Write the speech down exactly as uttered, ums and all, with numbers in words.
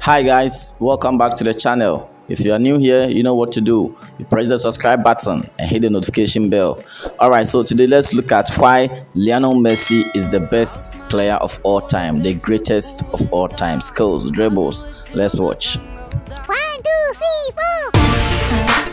Hi guys, welcome back to the channel. If you are new here, you know what to do. You press the subscribe button and hit the notification bell. Alright, so today let's look at why Lionel Messi is the best player of all time, the greatest of all time. Skills, dribbles. Let's watch. One, two, three, four.